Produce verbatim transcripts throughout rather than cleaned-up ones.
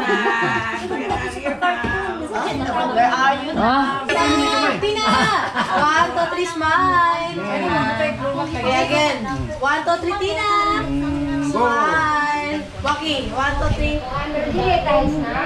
Where are you now? Tina! One, two, three, smile! Okay, again. One, two, three, Tina! Smile! Walking. One, two, three. Hindi, guys, na.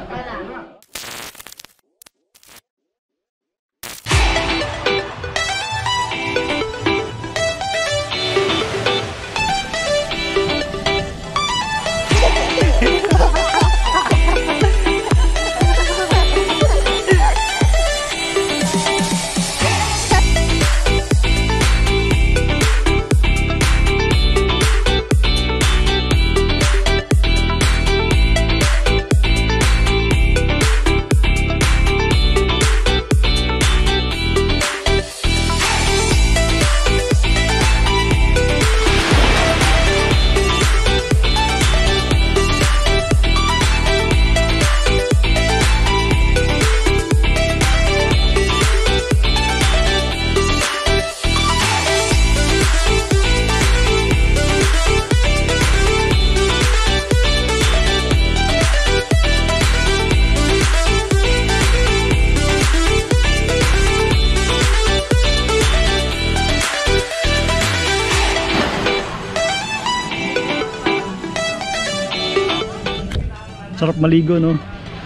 Sarap maligo, no?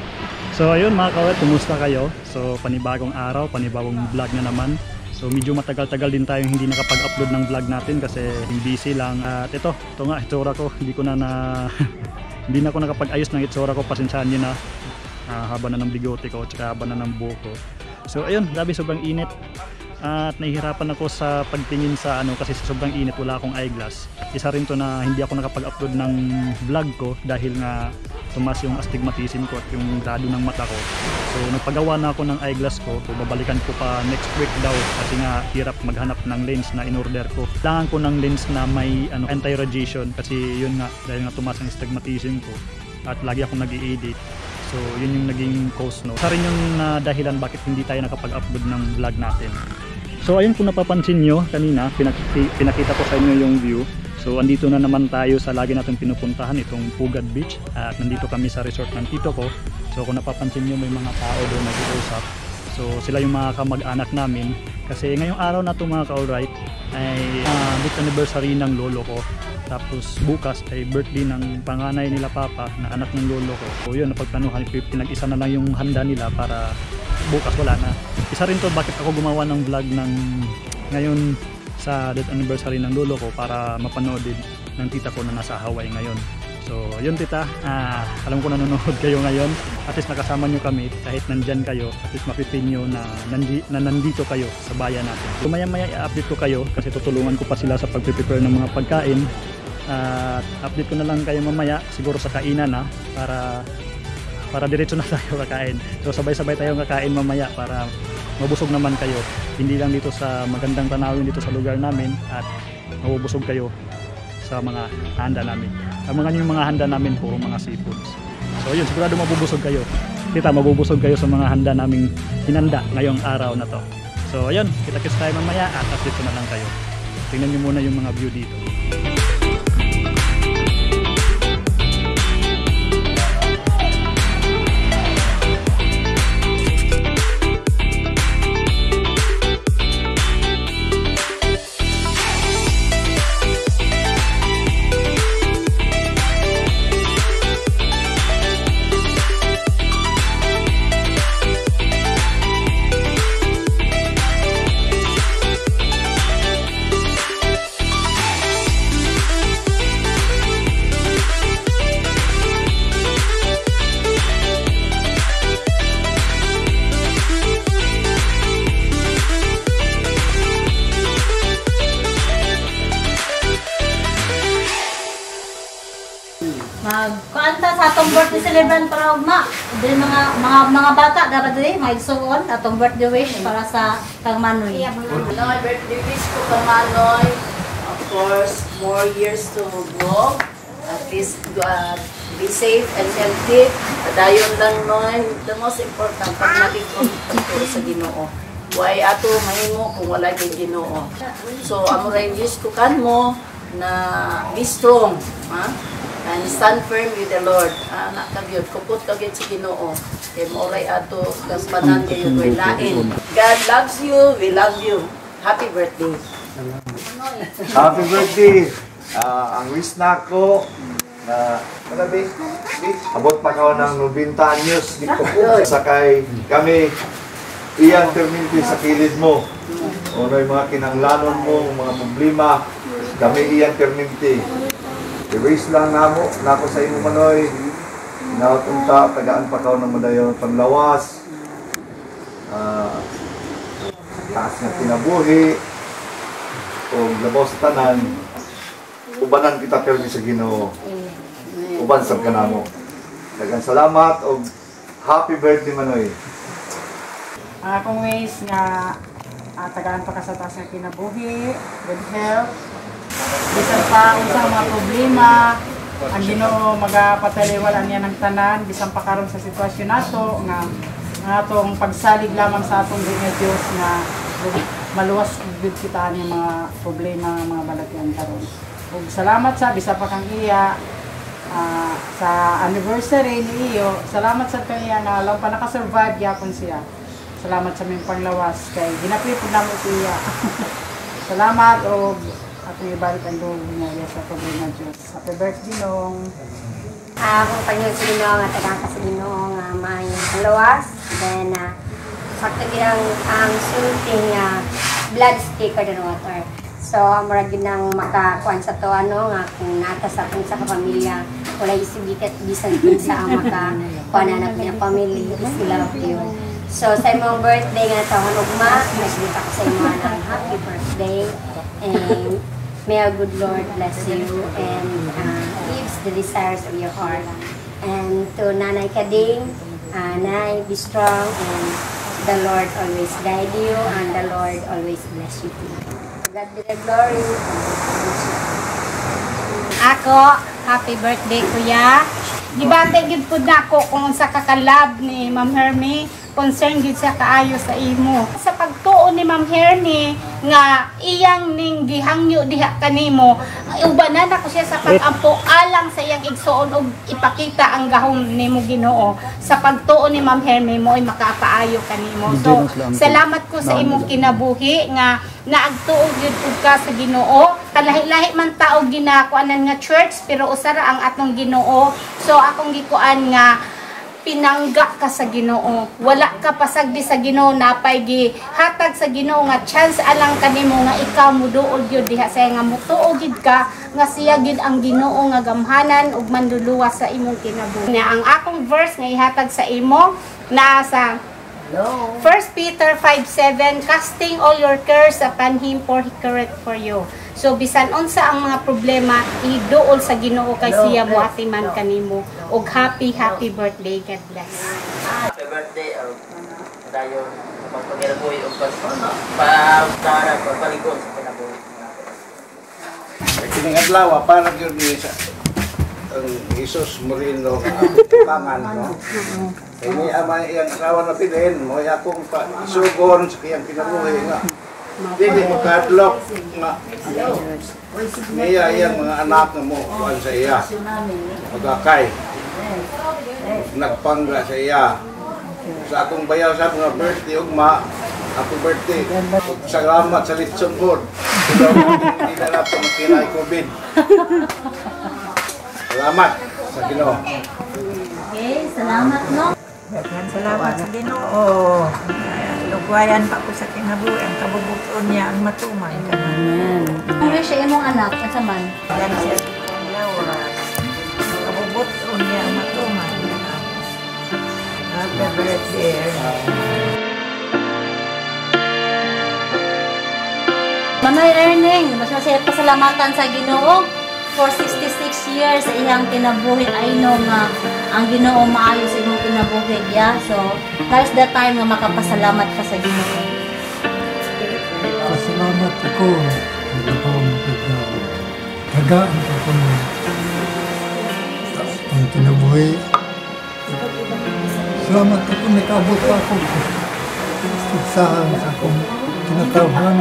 So ayun mga kawet, kumusta kayo? So panibagong araw, panibagong vlog na naman. So medyo matagal-tagal din tayong hindi nakapag-upload ng vlog natin kasi busy lang. At ito, ito nga, itsura ko, hindi ko na na hindi na ako nakapag-ayos ng itsura ko, pasensyahan niyo na. Uh, haba na ng bigote ko, tsaka haba na ng buhok ko. So ayun, grabe, sobrang init. At nahihirapan ako sa pagtingin sa ano kasi sa sobrang init wala akong eyeglass. Isa rin to na hindi ako nakapag-upload ng vlog ko dahil nga tumas yung astigmatism ko at yung grado ng mata ko. So nagpagawa na ako ng eyeglass ko. So babalikan ko pa next week daw kasi nga hirap maghanap ng lens na in-order ko. Kailangan ko ng lens na may ano, anti-radiation kasi yun nga dahil nga tumas ang astigmatism ko at lagi akong nag-i-edit. So yun yung naging cause, no. Isa rin yung uh, dahilan bakit hindi tayo nakapag-upload ng vlog natin. So ayun, kung napapansin nyo kanina, pinakita, pinakita ko sa inyo yung view. So andito na naman tayo sa lagi natin pinupuntahan, itong Pugad Beach. At nandito kami sa resort ng tito ko. So kung napapansin nyo, may mga tao doon nag-uusap. So sila yung mga kamag-anak namin. Kasi ngayong araw na ito mga ka-alright ay uh, birth anniversary ng lolo ko. Tapos bukas ay birthday ng panganay nila papa na anak ng lolo ko. So yun, napagplanuhan, pinag-isa na lang yung handa nila para bukas wala na. Isa rin to bakit ako gumawa ng vlog ng ngayon sa death anniversary ng lolo ko para mapanood din ng tita ko na nasa Hawaii ngayon. So yun tita, ah, alam ko nanonood kayo ngayon, at least nakasama nyo kami kahit nandyan kayo, at least mapipin nyo na, nandi, na nandito kayo sa bayan natin. So maya maya i-update ko kayo kasi tutulungan ko pa sila sa pag-prepare ng mga pagkain. At uh, update ko na lang kayo mamaya siguro sa kainan na para para diretso na tayo kakain. So sabay-sabay tayong kakain mamaya para mabusog naman kayo. Hindi lang dito sa magandang tanawin dito sa lugar namin at mabubusog kayo sa mga handa namin. Ang mga yung mga handa namin puro mga seafoods. So yun, sigurado mabubusog kayo. Tita, mabubusog kayo sa mga handa naming hinanda ngayong araw na to. So ayun, kita-kits tayo mamaya at update ko na lang kayo. Tingnan nyo muna yung mga view dito. Magkuanta sa atong birthday celebrant para ugma. Din mga mga mga bata dapat din maigsuon atong birthday wish para sa Kang Manoy. Manoy, birthday wish ko kang Manoy. Of course, more years to go. At least uh, be safe and healthy. Dayon lang Noy, the most important pag nalikon pagturo sa Ginoo. Why ato mahimo kung wala kay Ginoo. So amo ray wish ko kan mo na be strong, ha? and stand firm with the Lord. Anak ka gyud, kupot ka gyud sa Ginoo. Kay moray ato kaspanan kayo koy lain. God loves you, we love you. Happy birthday. Happy birthday. Ah, ang wish na ko na uh, abot pa ka ng ninety anyos di ko sakay kami iyang terminti sa kilid mo. Unoy mga kinanglanon mo, mga problema, kami iyang terminti. I-raise lang namo, nako sa imo manoy. Nautunta, tagaan pa ka ng madayon panglawas. Ah, taas nga kinabuhi o labaw sa tanan. Ubanan kita permi sa Ginoo. Uban sab kanamo. Daghang salamat og happy birthday manoy. Ang akong ways nga uh, tagaan pa ka sa taas nga kinabuhi, good health. Bisan pa unsang mga problema, ang Ginoo magapataliwalan niya ng tanan bisan pa karon sa sitwasyon nato nga nga atong pagsalig lamang sa atong nga Dios nga maluwas gud kita ang mga problema nga mga balagyan karon. Ug salamat sa bisa pa kang iya uh, sa anniversary ni iyo. Salamat sa kanya nga lang pa naka-survive gyapon siya. Salamat sa ming panglawas kay ginapit pud namo siya. Salamat og atong ibalik ang loob niya sa problema Dios. Happy birthday nong akong Panginoon sa Ginoo nga tagang ka sa Ginoo nga maayong panglawas. Then uh, sakto gyud ang ang sulting uh, blood thicker than water. So, murag yun ang makakuan sa to, ano, nga kung nata sa kung sa kapamilya, wala isibikat, bisan pinsa ang makakuan na ng pamilya, is love you. So, sa imong birthday nga taon ugma, nagdita ko sa imong ng happy birthday, and may a good Lord bless you, and uh, gives the desires of your heart. And to Nanay Kading, uh, Nay, be strong, and the Lord always guide you, and the Lord always bless you too. God be the glory. Ako, happy birthday kuya. Gibate gid pud nako kung sa kakalab ni Ma'am Hermie, concern gid sa kaayo sa imo. Sa pagtuo ni Ma'am Hermie nga iyang ning gihangyo diha kanimo, ubanan ako siya sa pag-ampo alang sa iyang igsuon og ipakita ang gahom nimo Ginoo. Sa pagtuo ni Ma'am Hermie mo ay makapaayo kanimo. So, salamat ko sa imong kinabuhi nga naagtuog gyud ug ka sa Ginoo. Kalahi-lahi man tao ginakuanan nga church pero usara ang atong Ginoo. So akong gikuan nga pinangga ka sa Ginoo. Wala ka pasagdi sa Ginoo, napay gi hatag sa Ginoo nga chance alang kanimo nga ikaw muduol gyud diha sa nga mutuo gid ka nga siya gid ang Ginoo nga gamhanan ug manluluwas sa imong kinabuhi. Ang akong verse nga ihatag sa imo na sa First Peter five seven, casting all your cares upon Him for He careth for you. So bisan unsa ang mga problema, iduol sa Ginoo kay siya moatiman kanimo. Og happy happy birthday, God bless. Happy birthday og dayon pagpagirabuhi og pagpano pagtara pagpaligon sa kinabuhi. Kining adlaw para gyud ni sa ang Jesus Moreno pangan no. Ini ama iyang asawa na pilin mo akong pa sugon sa iyang kinabuhi nga. Dili mo kadlok nga. Niya iyang mga anak nga mo kuan sa iya. Magakay. Nagpangga sa iya. Sa akong bayaw sa mga birthday ugma, ako birthday. Salamat sa litson board. Hindi na natin makinay COVID. Salamat sa Ginoo. Okay, salamat no. Daghang salamat sa Ginoo. Lugwayan pa ko sa kinabuhi ang kabubuton niya ang matuman kanan. Amen. Ano siya imong anak sa man? Yan siya ang Laura. Kabubuton niya ang matuman kanan. Happy birthday. Manoy Erning, mas masaya pasalamatan sa Ginoo for sixty-six years sa iyang kinabuhi. I know nga ang Ginoo maayo sa imong kinabuhi ya. So, now's the time nga makapasalamat ka sa Ginoo. Pasalamat ako. Nagpapawang pagkaw. Tagaan ako na ang kinabuhi. Salamat ako, nakabot pa ako. Saan sa akong kinatawhan.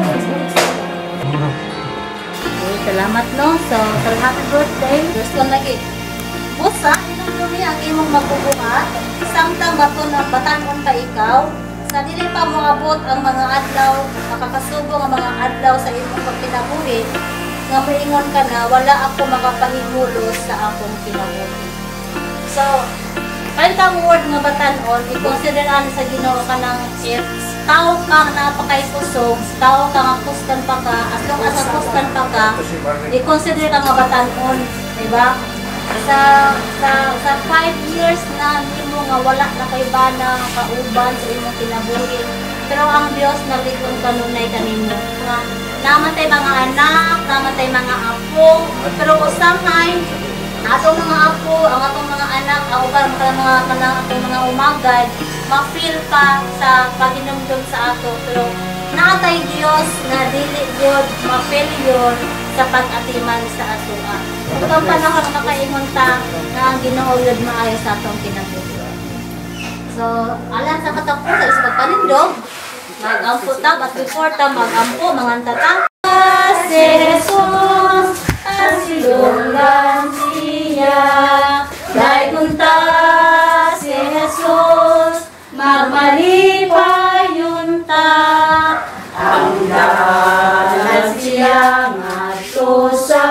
Okay, salamat no. So, so happy birthday. First one lagi. Busa, inumdumi ang imong magbubuhat, samtang baton ang batanon pa ikaw, sa dili pa moabot ang mga adlaw, makakasubong ang mga adlaw sa imong pagkinabuhi, nga moingon ka na, wala ako makapahimulo sa akong kinabuhi. So, kahit kang word nga batanon, i-consider ano sa Ginoo ka ng if tao ka napakaikusog, tao ka nga kuskan pa ka, as long as kuskan pa ka, i-consider ka nga batanon, diba? Sa sa sa five years na hindi mo nga wala na kay bana kauban sa imong kinabuhi, pero ang Dios naglikon kanunay kanimo nga namatay mga anak, namatay mga apo, pero usamay atong mga apo, ang atong mga anak, ang uban mga mga kanang atong mga umagad, ma-feel pa sa paginumdum sa ato, pero natay Dios na dili gyud ma-failure sa pag-atiman sa atoa. Ug ang panahon makaingon ta nga ang Ginoo gyud maayo sa atong kinabuhi. So, alam sa katapusan sa pagpanindog, mag-ampo ta, but before ta mag-ampo, manganta ta. Si Jesus, asilungan siya, dahil kunta si Jesus, magmalipayon ta, ang dalan siya nga to sa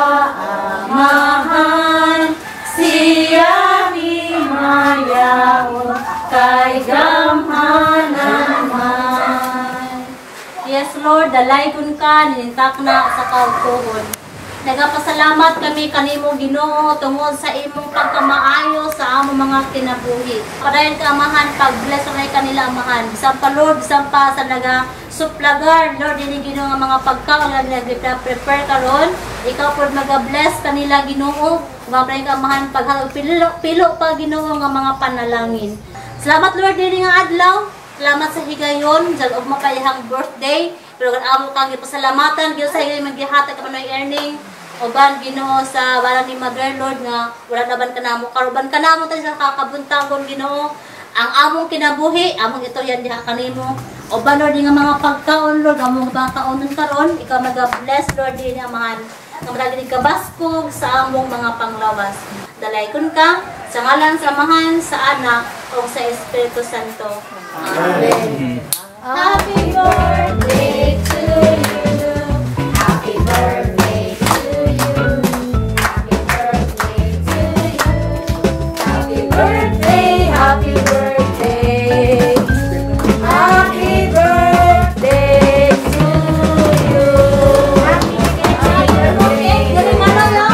amahan, siya ni mayaon kay gamhanan man. Yes Lord, dalaygon ka, ninintak na sa kautuhon. Nagapasalamat kami kanimo Ginoo tungod sa imong pagkamaayo sa among mga kinabuhi. Padayon ka amahan, pag-bless na kanila amahan. Bisan pa Lord, bisan pa sa naga suplagar, Lord, ini Ginoo nga mga pagkaon nga nag-prepare karon. Ikaw pod maga-bless kanila Ginoo. Padayon ka amahan, pag pilo, pilo pa Ginoo nga mga panalangin. Salamat Lord diri nga adlaw. Salamat sa higayon, sa og mapayahang birthday. Pero kan amo kang ipasalamatan gyud sa higayon maggihatag ka manoy earning. Oban Ginoo sa balang ni Mother Lord nga wala naban kanamo karuban kanamo ta sa kakabuntagon Ginoo. Ang among kinabuhi, among ito yan diha kanimo. Oban Lord nga mga pagkaon Lord, among mga kaonon karon, ikaw maga-bless Lord din amahan. Nga maragi kabaskog sa among mga panglawas. Dalaykon ka sa ngalan sa Amahan, sa Anak, o sa Espiritu Santo. Amen. Happy birthday to you. Happy birthday to you. Happy birthday to you. Happy birthday, happy birthday. Happy birthday to you. Happy birthday. Galing ano lang?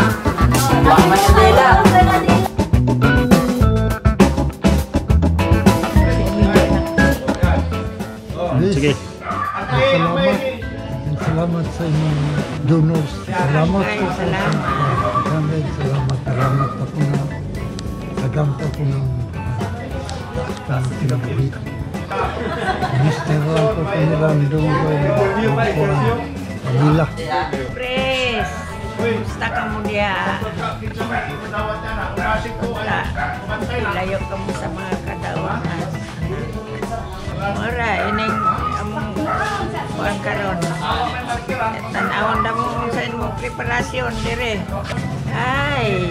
Sige. Salamat. Salamat sa inyong donors. Salamat po. Salamat. Salamat. Salamat. Salamat ako na nagamta ko ng ng kinabuhi. Mister ko kanilang dunggoy ng pamila. Pres, kumusta ka mo diya? Kumusta? Layo ka mo sa mga kadawanan. Mura, ining among buwan karon. Tanawon na mo sa imong preparasyon dire. Ay.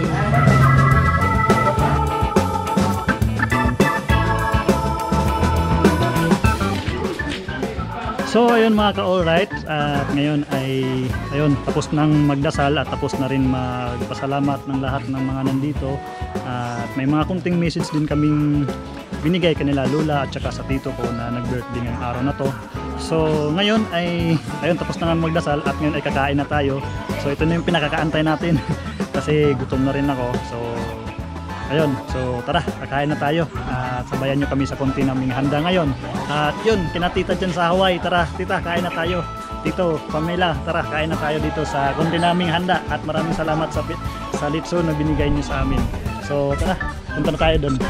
So ayun mga ka-alright, at ngayon ay ayun, tapos nang magdasal at tapos na rin magpasalamat ng lahat ng mga nandito. At may mga kunting message din kaming binigay kanila Lula at saka sa tito ko na nag-birthday ngayong araw na to. So ngayon ay ayun, tapos na nga magdasal at ngayon ay kakain na tayo. So ito na yung pinakakaantay natin kasi gutom na rin ako. So ayun, so tara, kakain na tayo at sabayan nyo kami sa konti naming handa ngayon. At yun, kina tita dyan sa Hawaii, tara tita, kain na tayo. Tito, Pamela, tara, kain na tayo dito sa konti naming handa. At maraming salamat sa, sa litso na binigay nyo sa amin. So tara, punta na tayo doon.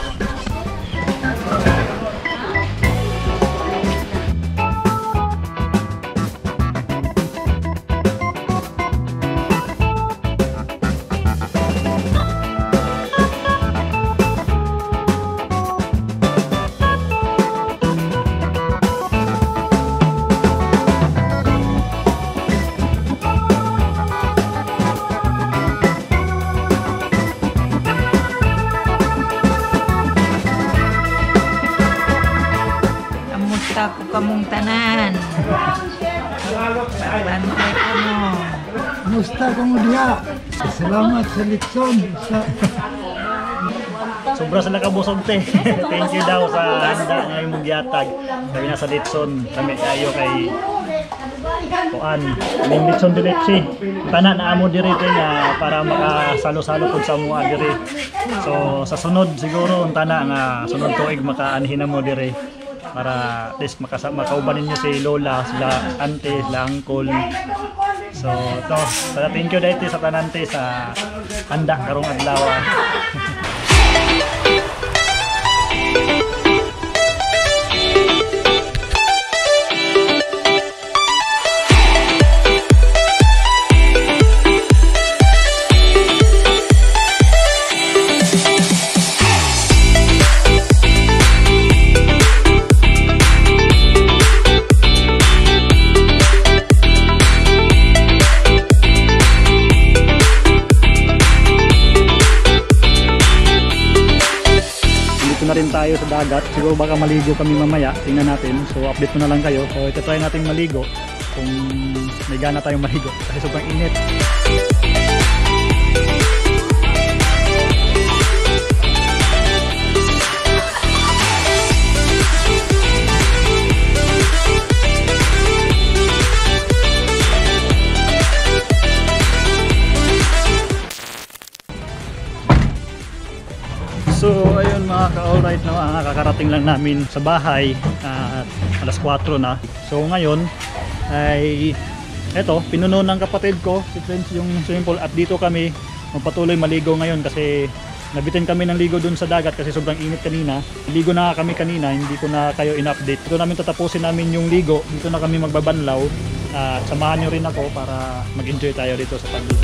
Kumusta ko kamong tanan? Bantay ko mo. Musta ko mo diha? Salamat sa Litson. Sa Sobra sila kabusog te. Thank you daw sa handa nga imong gihatag. Sabi na sa Litson, kami kayo kay Kuan, ning Litson Diretsi. Tanan na amo diri te nga para makasalo-salo pud sa mua diri. So sa sunod siguro tana nga sunod tuig makaanhin na mo diri para at least makasa makauban ninyo si lola, sila ante, sila uncle. So to, so, thank you dahil sa tanan te sa handa karong adlaw. Na rin tayo sa dagat, siguro baka maligo kami mamaya, tingnan natin, so update ko na lang kayo. So ito try natin maligo kung may gana tayong maligo kasi sobrang init. So ayun mga ka-alright, no, ah, kakarating lang namin sa bahay at uh, alas kwatro na. So ngayon ay eto, pinuno ng kapatid ko si Prince yung swimming pool at dito kami magpatuloy maligo ngayon kasi nabitin kami ng ligo dun sa dagat kasi sobrang init kanina. Ligo na kami kanina, hindi ko na kayo in-update. Dito namin tatapusin namin yung ligo, dito na kami magbabanlaw at uh, samahan nyo rin ako para mag-enjoy tayo dito sa pagligo.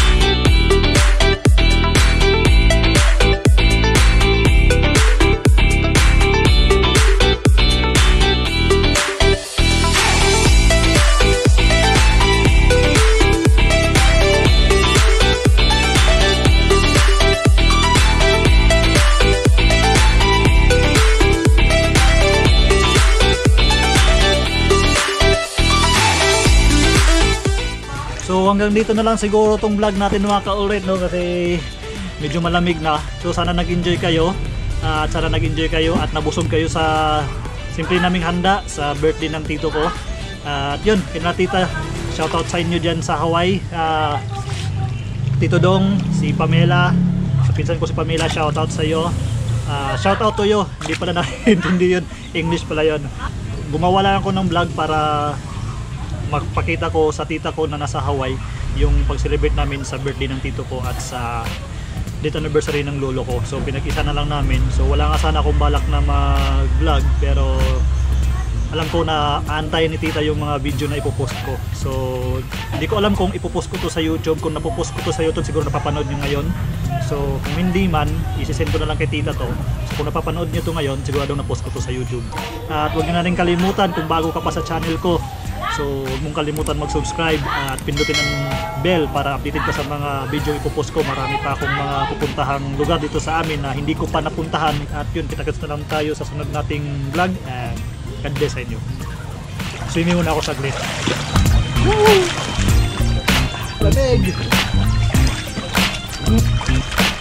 So hanggang dito na lang siguro tong vlog natin mga ka-alright, no, kasi medyo malamig na. So sana nag-enjoy kayo uh, at sana nag-enjoy kayo at nabusog kayo sa simple naming handa sa birthday ng tito ko. Uh, at yun, pinatita, shoutout sa inyo dyan sa Hawaii. Uh, Tito Dong, si Pamela, sa pinsan ko si Pamela, shoutout sa iyo. Uh, shoutout to you, hindi pala naintindi yun, English pala yun. Gumawa lang ako ng vlog para magpakita ko sa tita ko na nasa Hawaii yung pag-celebrate namin sa birthday ng tito ko at sa date anniversary ng lolo ko. So pinag-isa na lang namin. So wala nga sana akong balak na mag-vlog pero alam ko na antay ni tita yung mga video na ipopost ko. So hindi ko alam kung ipopost ko to sa YouTube. Kung napopost ko to sa YouTube siguro napapanood nyo ngayon. So kung hindi man, isisend ko na lang kay tita to. So kung napapanood nyo to ngayon, sigurado na-post ko to sa YouTube. At huwag nyo na rin kalimutan kung bago ka pa sa channel ko. So huwag mong kalimutan mag-subscribe at pindutin ang bell para updated ka sa mga video ipopost ko. Marami pa akong mga pupuntahang lugar dito sa amin na hindi ko pa napuntahan. At yun, kita-kits na lang tayo sa sunod nating vlog. And God bless sa inyo. Swimming muna ako saglit. Woo! Lamig!